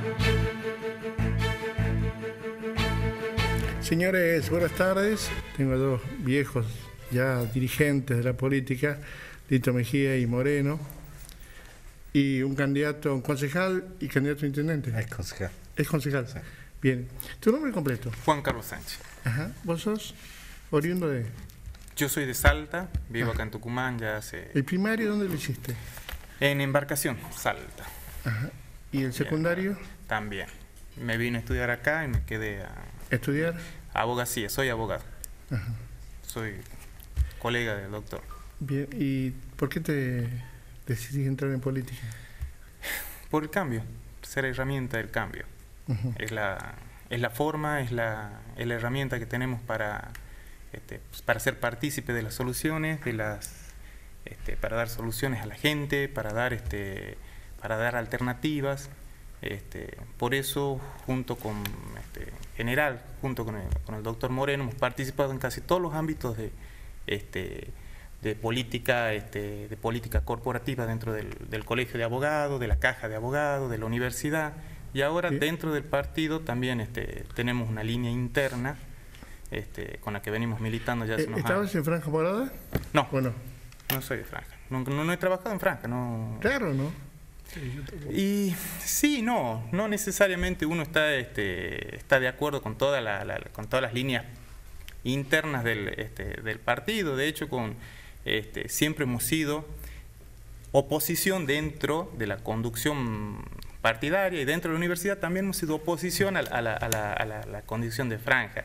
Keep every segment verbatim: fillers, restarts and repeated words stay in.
Señores, buenas tardes. Tengo dos viejos ya dirigentes de la política, Lito Mejía y Moreno, y un candidato, un concejal y candidato a intendente. Es concejal. Es concejal. Sí. Bien. ¿Tu nombre completo? Juan Carlos Sánchez. Ajá. ¿Vos sos oriundo de...? Yo soy de Salta, vivo ah. acá en Tucumán ya hace... ¿El primario dónde lo hiciste? En Embarcación, Salta. Ajá. ¿Y el secundario? Bien, también. Me vine a estudiar acá y me quedé a... ¿Estudiar? Abogacía, soy abogado. Ajá. Soy colega del doctor. Bien, ¿y por qué te decidís entrar en política? Por el cambio, ser herramienta del cambio. Uh-huh. Es la, es la forma, es la, es la herramienta que tenemos para, este, pues, para ser partícipe de las soluciones, de las, este, para dar soluciones a la gente, para dar, este, para dar alternativas. Este, por eso, junto con este, general, junto con el, con el doctor Moreno, hemos participado en casi todos los ámbitos de, este, de política, este, de política corporativa dentro del, del colegio de abogados, de la caja de abogados, de la universidad, y ahora sí. Dentro del partido también este, tenemos una línea interna este, con la que venimos militando ya hace unos años. ¿Estabas en Franja Morada? No, bueno. no soy de Franja, no, no, no he trabajado en Franja. No. Claro, ¿no? Y sí, no, no necesariamente uno está, este, está de acuerdo con, toda la, la, con todas las líneas internas del, este, del partido. De hecho, con, este, siempre hemos sido oposición dentro de la conducción partidaria y dentro de la universidad también hemos sido oposición a la, a la, a la, a la, la condición de franja.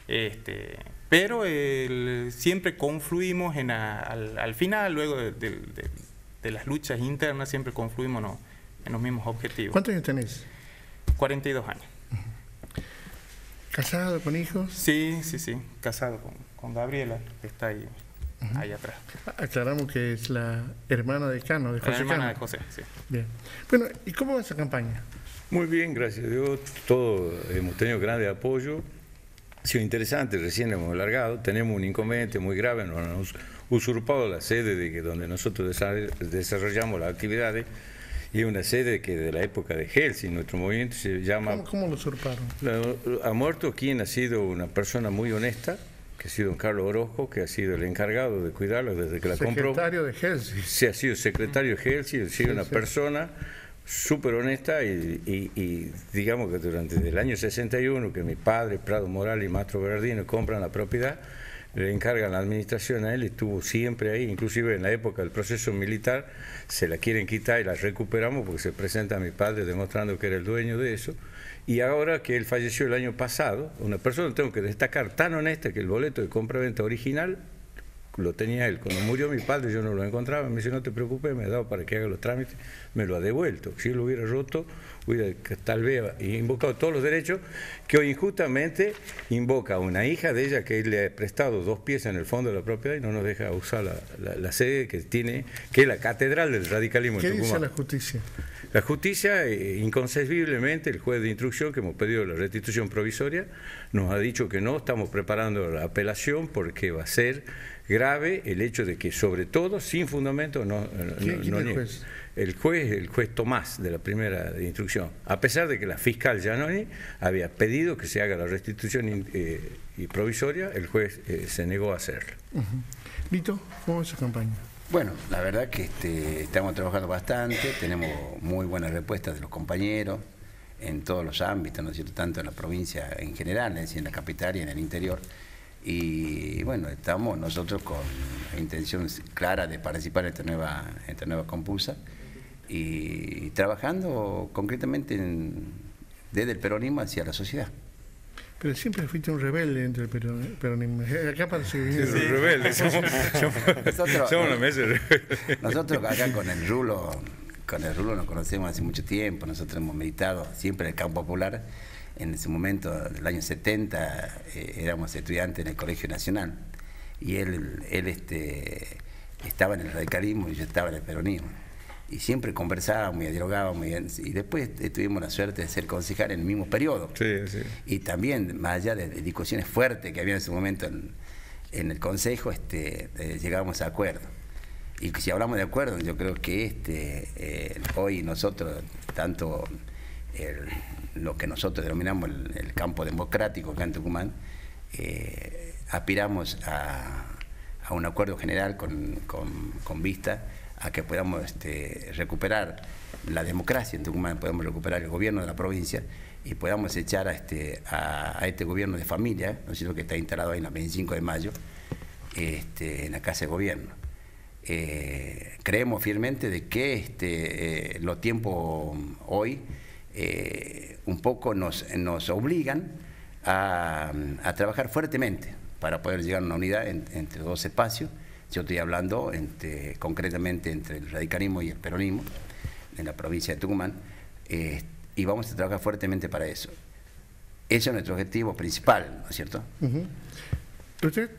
Este, pero el, siempre confluimos en a, al, al final, luego de, de, de de las luchas internas, siempre confluimos no, en los mismos objetivos. ¿Cuántos años tenés? cuarenta y dos años. Uh-huh. ¿Casado, con hijos? Sí, sí, sí, casado con, con Gabriela, que está ahí, uh-huh. ahí atrás. Aclaramos que es la hermana de Cano, de José La hermana Cano. de José, sí. Bien. Bueno, ¿y cómo va esa campaña? Muy bien, gracias a Dios. Todos hemos tenido grande apoyo. Ha sido interesante, recién hemos largado. Tenemos un inconveniente muy grave, nos han usurpado la sede de que donde nosotros desarrollamos las actividades, y es una sede que de la época de Helsinki, nuestro movimiento se llama... ¿Cómo, cómo lo usurparon? La, ha muerto quien ha sido una persona muy honesta, que ha sido don Carlos Orozco, que ha sido el encargado de cuidarla desde que la compró. Secretario de Helsinki. Sí, ha sido secretario de Helsinki, ha sido sí, una sí. persona súper honesta y, y, y digamos que durante el año sesenta y uno, que mi padre, Prado Morales y Mastro Bernardino compran la propiedad, le encargan la administración a él, estuvo siempre ahí, inclusive en la época del proceso militar se la quieren quitar y la recuperamos porque se presenta a mi padre demostrando que era el dueño de eso, y ahora que él falleció el año pasado, una persona, tengo que destacar, tan honesta que el boleto de compra-venta original lo tenía él. Cuando murió mi padre yo no lo encontraba, me dice no te preocupes, me ha dado para que haga los trámites, me lo ha devuelto. Si él lo hubiera roto, hubiera tal vez invocado todos los derechos que hoy injustamente invoca a una hija de ella que él le ha prestado dos piezas en el fondo de la propiedad y no nos deja usar la, la, la sede que tiene, que es la catedral del radicalismo. ¿Qué en Tucumán. dice la justicia? La justicia, eh, inconcebiblemente, el juez de instrucción que hemos pedido la restitución provisoria nos ha dicho que no, estamos preparando la apelación porque va a ser grave el hecho de que, sobre todo, sin fundamento, no, ¿Quién, no, ¿quién no es el juez? El juez, el juez Tomás de la primera de instrucción, a pesar de que la fiscal Giannoni había pedido que se haga la restitución eh, y provisoria, el juez eh, se negó a hacerlo. Uh-huh. Lito, ¿cómo es esa campaña? Bueno, la verdad que este, estamos trabajando bastante, tenemos muy buenas respuestas de los compañeros en todos los ámbitos, ¿no es cierto?, tanto en la provincia en general, es decir, en la capital y en el interior. Y bueno, estamos nosotros con la intención clara de participar en esta nueva, en esta nueva compulsa y trabajando concretamente en, desde el peronismo hacia la sociedad. Pero siempre fuiste un rebelde entre el peronismo. Acá parece que... Sí, sí. Rebelde, somos, somos, nosotros, somos una mesa rebelde. Nosotros acá con el Rulo, con el Rulo nos conocemos hace mucho tiempo, nosotros hemos meditado siempre en el campo popular. En ese momento, del año setenta, eh, éramos estudiantes en el Colegio Nacional y él, él este, estaba en el radicalismo y yo estaba en el peronismo. Y siempre conversábamos y dialogábamos y, y después tuvimos la suerte de ser concejal en el mismo periodo. Sí, sí. Y también, más allá de, de discusiones fuertes que había en ese momento en, en el Consejo, este, eh, llegábamos a acuerdo. Y si hablamos de acuerdo, yo creo que este, eh, hoy nosotros, tanto el, lo que nosotros denominamos el, el campo democrático acá en Tucumán, eh, aspiramos a, a un acuerdo general con, con, con vista a que podamos este, recuperar la democracia en Tucumán, podamos recuperar el gobierno de la provincia y podamos echar a este, a, a este gobierno de familia, ¿no es cierto?, que está instalado ahí en la veinticinco de mayo, este, en la Casa de Gobierno. Eh, creemos firmemente de que este, eh, los tiempos hoy eh, un poco nos, nos obligan a, a trabajar fuertemente para poder llegar a una unidad en, entre dos espacios. Yo estoy hablando entre, concretamente entre el radicalismo y el peronismo en la provincia de Tucumán, eh, y vamos a trabajar fuertemente para eso. Ese es nuestro objetivo principal, ¿no es cierto? Uh-huh. ¿Usted,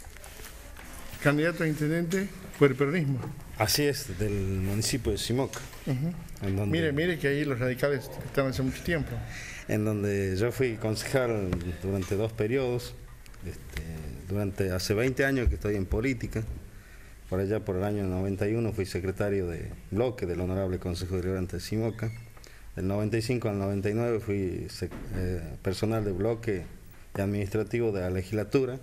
candidato a intendente por el peronismo? Así es, del municipio de Simoca. Uh-huh. En donde, mire, mire que ahí los radicales están hace mucho tiempo. En donde yo fui concejal durante dos periodos, este, durante hace veinte años que estoy en política. Por allá por el año noventa y uno fui secretario de bloque del Honorable Consejo Deliberante de Simoca. Del noventa y cinco al noventa y nueve fui eh, personal de bloque y administrativo de la legislatura.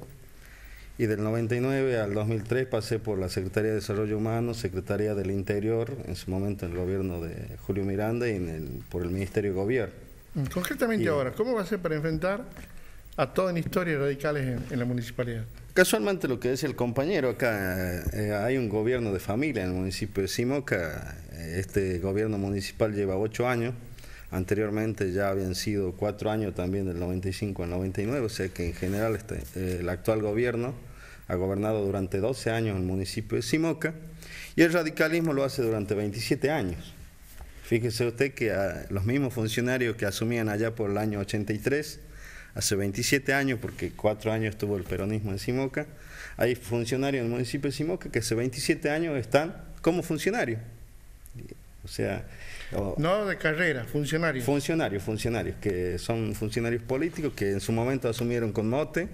Y del noventa y nueve al dos mil tres pasé por la Secretaría de Desarrollo Humano, Secretaría del Interior, en su momento en el gobierno de Julio Miranda y en el, por el Ministerio de Gobierno. Concretamente y, ahora, ¿cómo va a ser para enfrentar a toda una historia de radicales en, en la municipalidad? Casualmente lo que decía el compañero, acá eh, hay un gobierno de familia en el municipio de Simoca. Este gobierno municipal lleva ocho años, anteriormente ya habían sido cuatro años también del noventa y cinco al noventa y nueve, o sea que en general este, eh, el actual gobierno ha gobernado durante doce años el municipio de Simoca y el radicalismo lo hace durante veintisiete años. Fíjese usted que a los mismos funcionarios que asumían allá por el año ochenta y tres, hace veintisiete años, porque cuatro años estuvo el peronismo en Simoca, hay funcionarios en el municipio de Simoca que hace veintisiete años están como funcionarios. O sea... O, no de carrera, funcionarios. Funcionarios, funcionarios, que son funcionarios políticos que en su momento asumieron con mote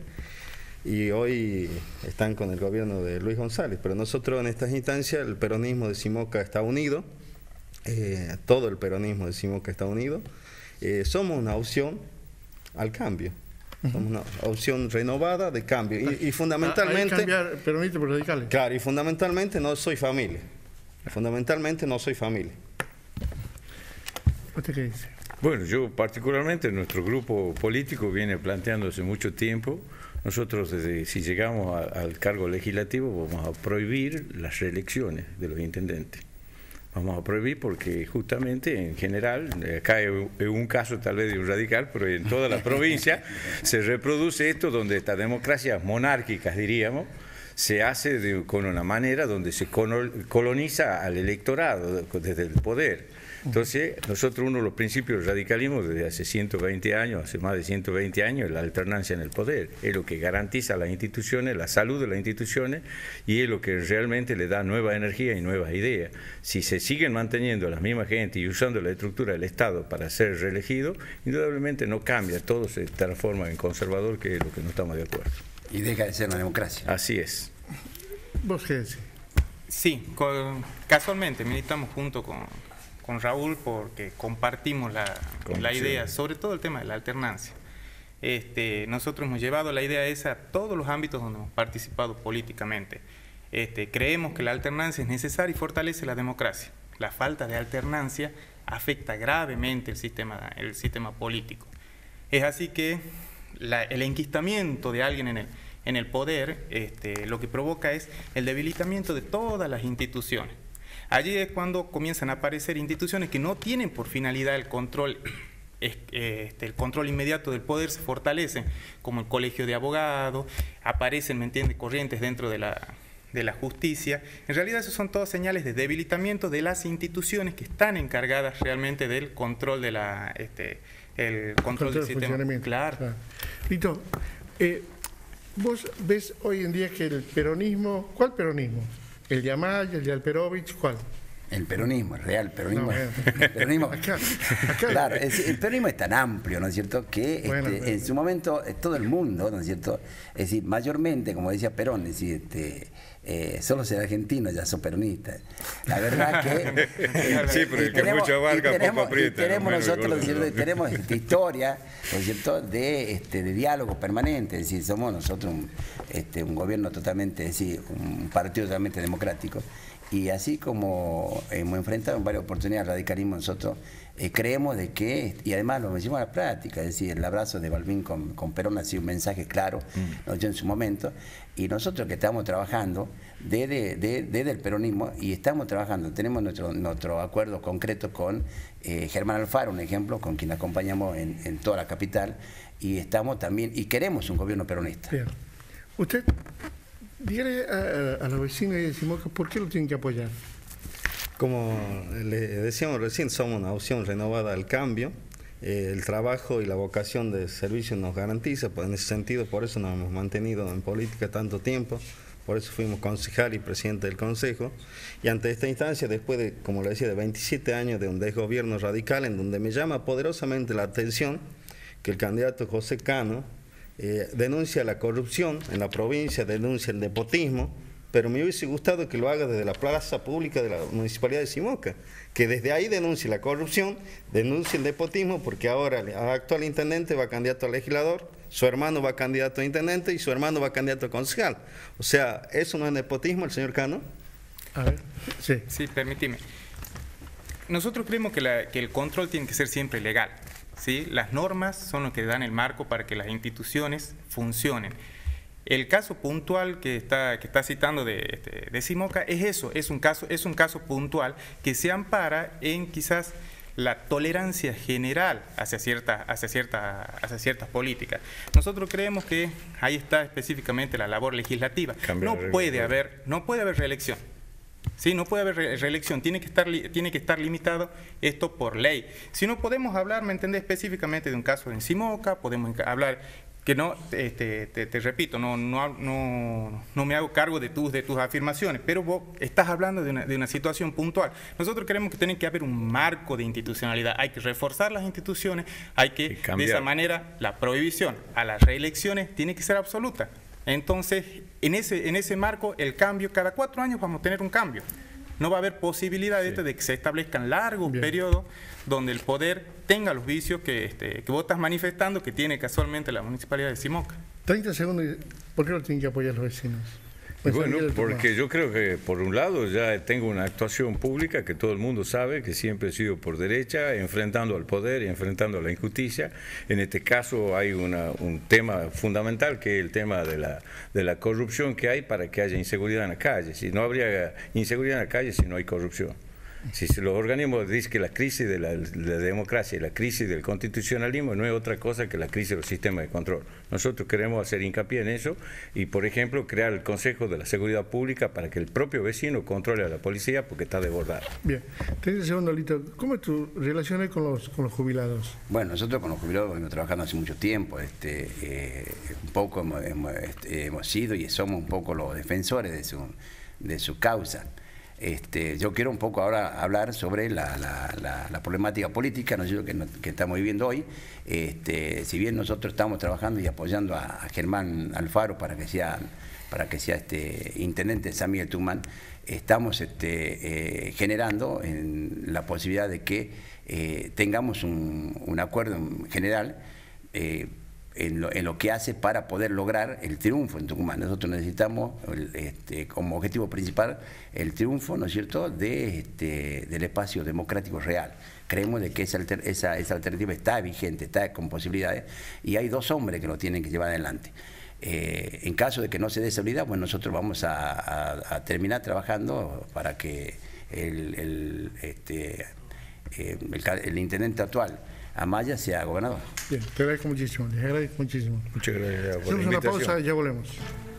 y hoy están con el gobierno de Luis González. Pero nosotros en estas instancias, el peronismo de Simoca está unido, eh, todo el peronismo de Simoca está unido, eh, somos una opción al cambio. Somos una opción renovada de cambio y, y fundamentalmente... Hay que cambiar peronistas por radicales. Claro, y fundamentalmente no soy familia. Fundamentalmente no soy familia. ¿Usted qué dice? Bueno, yo particularmente, nuestro grupo político viene planteando hace mucho tiempo, nosotros desde, si llegamos a, al cargo legislativo vamos a prohibir las reelecciones de los intendentes. Vamos a prohibir porque justamente en general, acá es un caso tal vez de un radical, pero en toda la provincia se reproduce esto donde estas democracias monárquicas, diríamos, se hace de, con una manera donde se coloniza al electorado desde el poder. Entonces, nosotros uno de los principios del radicalismo desde hace ciento veinte años, hace más de ciento veinte años, es la alternancia en el poder. Es lo que garantiza las instituciones, la salud de las instituciones y es lo que realmente le da nueva energía y nuevas ideas. Si se siguen manteniendo la misma gente y usando la estructura del Estado para ser reelegido, indudablemente no cambia, todo se transforma en conservador, que es lo que no estamos de acuerdo. Y deja de ser una democracia. Así es. ¿Vos qué decís? Sí, con, casualmente militamos junto con... con Raúl porque compartimos la, la idea, sobre todo el tema de la alternancia. Este, nosotros hemos llevado la idea esa a todos los ámbitos donde hemos participado políticamente. Este, creemos que la alternancia es necesaria y fortalece la democracia. La falta de alternancia afecta gravemente el sistema, el sistema político. Es así que la, el enquistamiento de alguien en el, en el poder este, lo que provoca es el debilitamiento de todas las instituciones. Allí es cuando comienzan a aparecer instituciones que no tienen por finalidad el control, este, el control inmediato del poder, se fortalecen, como el colegio de abogados, aparecen, ¿me entiende?, corrientes dentro de la, de la justicia. En realidad esos son todas señales de debilitamiento de las instituciones que están encargadas realmente del control de la, este, el control, control del sistema. Claro. claro. Lito, eh, vos ves hoy en día que el peronismo, ¿cuál peronismo? ¿El de Amaya, el de Alperovich, cuál? El peronismo, el real peronismo. No, el peronismo acá, acá. Claro, es, el peronismo es tan amplio, ¿no es cierto?, que Bueno, este, pero... en su momento eh, todo el mundo, ¿no es cierto?, es decir, mayormente, como decía Perón, es decir, este, eh, solo ser argentino ya sos peronista. La verdad que... eh, sí, pero el que tenemos, mucho abarca, tenemos, poco aprieta. tenemos No nosotros, ¿no es cierto?, recuerdo, tenemos esta historia, ¿no es cierto?, de, este, de diálogo permanente, es decir, somos nosotros un, este, un gobierno totalmente, es decir, un partido totalmente democrático. Y así como hemos enfrentado en varias oportunidades al radicalismo, nosotros eh, creemos de que, y además lo decimos a la práctica, es decir, el abrazo de Balbín con, con Perón ha sido un mensaje claro, mm. ¿no?, en su momento, y nosotros que estamos trabajando desde, desde, desde el peronismo, y estamos trabajando, tenemos nuestro, nuestro acuerdo concreto con eh, Germán Alfaro, un ejemplo, con quien acompañamos en, en toda la capital, y estamos también, y queremos un gobierno peronista. Bien. Usted... Dígale a, a, a los vecinos de Simoca por qué lo tienen que apoyar. Como le decíamos recién, somos una opción renovada al cambio. Eh, el trabajo y la vocación de servicio nos garantiza, pues en ese sentido, por eso nos hemos mantenido en política tanto tiempo, por eso fuimos concejal y presidente del consejo. Y ante esta instancia, después de, como le decía, de veintisiete años de un desgobierno radical, en donde me llama poderosamente la atención que el candidato José Cano Eh, denuncia la corrupción en la provincia, denuncia el nepotismo, pero me hubiese gustado que lo haga desde la plaza pública de la Municipalidad de Simoca, que desde ahí denuncie la corrupción, denuncie el nepotismo, porque ahora el actual intendente va candidato a legislador, su hermano va candidato a intendente y su hermano va candidato a concejal. O sea, ¿eso no es nepotismo, el señor Cano? A ver, sí. Sí, permíteme. Nosotros creemos que, la, que el control tiene que ser siempre legal. ¿Sí? Las normas son lo que dan el marco para que las instituciones funcionen. El caso puntual que está, que está citando de, de, de Simoca es eso, es un, caso, es un caso puntual que se ampara en quizás la tolerancia general hacia, cierta, hacia, cierta, hacia ciertas políticas. Nosotros creemos que ahí está específicamente la labor legislativa. No puede haber, no puede haber reelección. Sí, no puede haber re reelección, tiene que, estar tiene que estar limitado esto por ley. Si no podemos hablar, ¿me entendés?, específicamente de un caso en Simoca, podemos hablar que no, este, te, te repito, no, no, no, no me hago cargo de tus, de tus afirmaciones, pero vos estás hablando de una, de una situación puntual. Nosotros creemos que tiene que haber un marco de institucionalidad, hay que reforzar las instituciones, hay que, de esa manera, la prohibición a las reelecciones tiene que ser absoluta. Entonces, en ese, en ese marco, el cambio, cada cuatro años vamos a tener un cambio. No va a haber posibilidad sí. de que se establezcan largos Bien. periodos donde el poder tenga los vicios que, este, que vos estás manifestando que tiene casualmente la Municipalidad de Simoca. treinta segundos, ¿por qué lo tienen que apoyar los vecinos? Pues bueno, porque yo creo que por un lado ya tengo una actuación pública que todo el mundo sabe que siempre he sido por derecha, enfrentando al poder y enfrentando a la injusticia. En este caso hay una, un tema fundamental que es el tema de la, de la corrupción que hay para que haya inseguridad en la calle. Si no habría inseguridad en la calle si no hay corrupción. Si los organismos dicen que la crisis de la, de la democracia y la crisis del constitucionalismo no es otra cosa que la crisis de los sistemas de control. Nosotros queremos hacer hincapié en eso y, por ejemplo, crear el Consejo de la Seguridad Pública para que el propio vecino controle a la policía porque está desbordada. Bien. treinta segundos, Lito. ¿Cómo es tu relación con los, con los jubilados? Bueno, nosotros con los jubilados venimos trabajando hace mucho tiempo. Este, eh, un poco hemos, hemos, este, hemos sido y somos un poco los defensores de su, de su causa. Este, yo quiero un poco ahora hablar sobre la, la, la, la problemática política, ¿no? que, que estamos viviendo hoy. Este, si bien nosotros estamos trabajando y apoyando a, a Germán Alfaro para que sea, para que sea este, intendente de San Miguel Tucumán, estamos este, eh, generando en la posibilidad de que eh, tengamos un, un acuerdo en general eh, En lo, en lo que hace para poder lograr el triunfo en Tucumán. Nosotros necesitamos el, este, como objetivo principal el triunfo, ¿no es cierto?, de, este, del espacio democrático real. Creemos de que esa, alter, esa, esa alternativa está vigente, está con posibilidades, y hay dos hombres que lo tienen que llevar adelante. Eh, en caso de que no se dé esa unidad, pues nosotros vamos a, a, a terminar trabajando para que el, el, este, eh, el, el intendente actual, Amaya, sea gobernador. Bien, te agradezco muchísimo, les agradezco muchísimo. Muchas gracias por Hacemos la invitación. una pausa y ya volvemos.